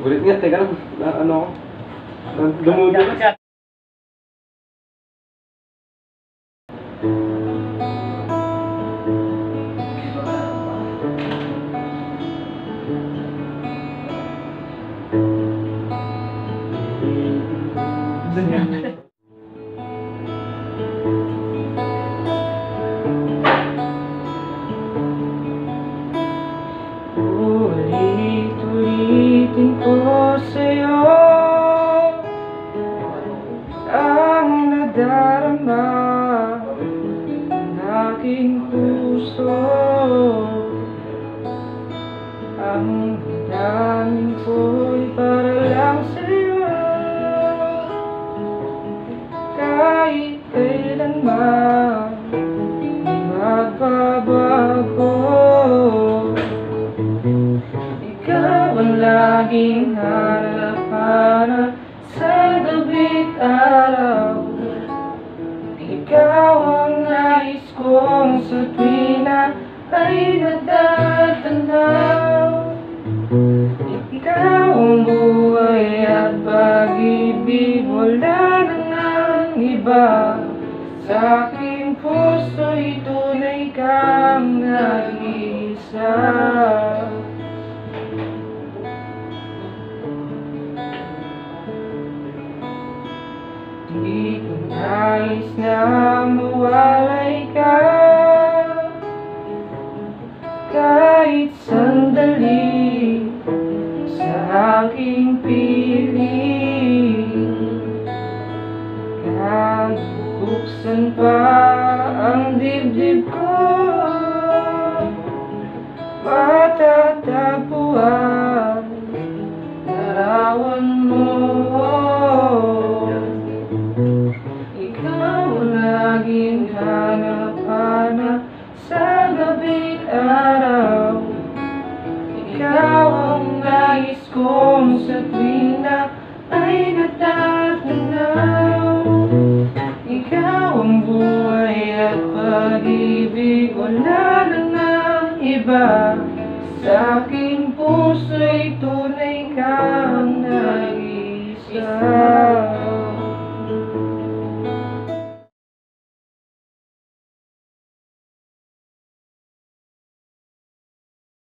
Ulit nga, teka lang. Ano ako? Dumudulas. Ulit-ulitin ko sa'yo ang nadarama ng aking puso. Ang damdamin ko'y para lang sa'yo, kahit kailanman di magbabago. Ikaw ang laging hanap-hanap sa gabi't araw. Ikaw ang nais kong sa tuwina ay natatanaw. Ikaw ang buhay at pag-ibig, wala na nang iba. Sa aking puso'y tunay kang nag-iisa. Di ko nais na mawalay ka kahit sandali sa aking piling. Kahit buksan pa ang dibdib ko, matatagpuan larawan mo. Laging hanap-hanap sa gabi't araw. Ikaw ang nais kong sa tuwina ay natatanaw. Ikaw ang buhay at pag-ibig, wala na nang iba. Sa aking puso'y tunay kang nag-iisa.